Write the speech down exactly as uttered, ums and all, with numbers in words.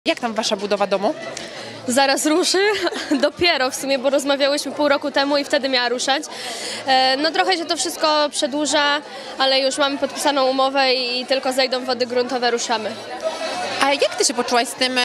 Jak tam wasza budowa domu? Zaraz ruszy, dopiero w sumie, bo rozmawiałyśmy pół roku temu i wtedy miała ruszać. No trochę się to wszystko przedłuża, ale już mamy podpisaną umowę i tylko zejdą wody gruntowe, ruszamy. A jak ty się poczułaś z tym,